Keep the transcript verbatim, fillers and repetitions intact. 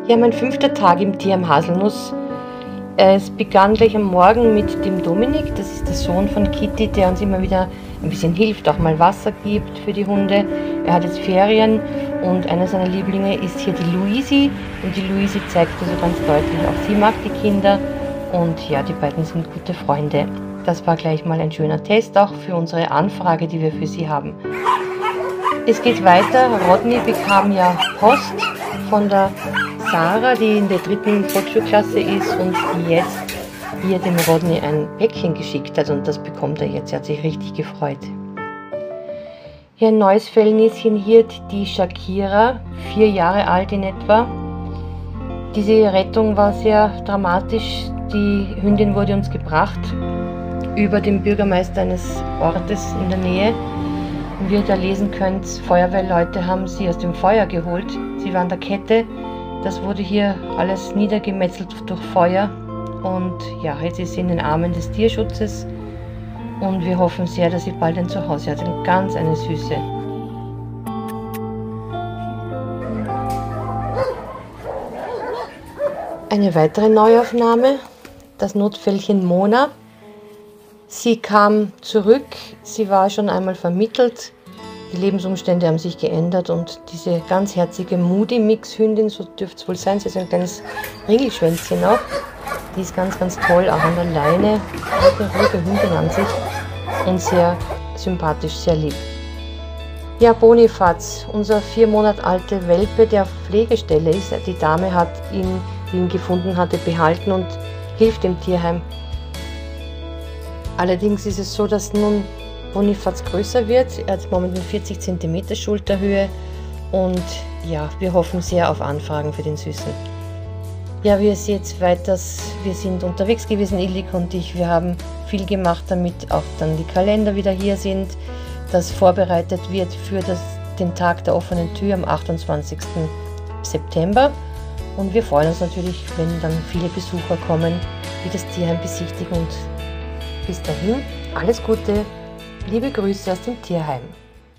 Ja, mein fünfter Tag im Tierheim Haselnuss. Es begann gleich am Morgen mit dem Dominik, das ist der Sohn von Kitty, der uns immer wieder ein bisschen hilft, auch mal Wasser gibt für die Hunde. Er hat jetzt Ferien und einer seiner Lieblinge ist hier die Luisi und die Luisi zeigt also ganz deutlich, auch sie mag die Kinder und ja, die beiden sind gute Freunde. Das war gleich mal ein schöner Test auch für unsere Anfrage, die wir für sie haben. Es geht weiter. Rodney bekam ja Post von der Sarah, die in der dritten Volksschulklasse ist und die jetzt hier dem Rodney ein Päckchen geschickt hat und das bekommt er jetzt. Er hat sich richtig gefreut. Hier ein neues Fellnäschen hier, die Shakira, vier Jahre alt in etwa. Diese Rettung war sehr dramatisch. Die Hündin wurde uns gebracht über den Bürgermeister eines Ortes in der Nähe. Und wie ihr da lesen könnt, Feuerwehrleute haben sie aus dem Feuer geholt. Sie war an der Kette. Das wurde hier alles niedergemetzelt durch Feuer. Und ja, jetzt ist sie in den Armen des Tierschutzes. Und wir hoffen sehr, dass sie bald ein Zuhause hat. Eine ganz eine Süße. Eine weitere Neuaufnahme. Das Notfällchen Mona. Sie kam zurück. Sie war schon einmal vermittelt. Die Lebensumstände haben sich geändert und diese ganz herzige Moody-Mix-Hündin, so dürfte es wohl sein, sie ist ein kleines Ringelschwänzchen auch, die ist ganz, ganz toll, auch an der Leine, eine ruhige Hündin an sich und sehr sympathisch, sehr lieb. Ja, Bonifaz, unser vier Monate alter Welpe, der auf Pflegestelle ist, die Dame hat ihn, die ihn gefunden hatte, behalten und hilft dem Tierheim. Allerdings ist es so, dass nun Bonifaz größer wird. Er hat momentan vierzig Zentimeter Schulterhöhe und ja, wir hoffen sehr auf Anfragen für den Süßen. Ja, wie ihr seht weiter, wir sind unterwegs gewesen, Illik und ich. Wir haben viel gemacht, damit auch dann die Kalender wieder hier sind, dass vorbereitet wird für das, den Tag der offenen Tür am achtundzwanzigsten September. Und wir freuen uns natürlich, wenn dann viele Besucher kommen, die das Tierheim besichtigen. Und bis dahin, alles Gute! Liebe Grüße aus dem Tierheim.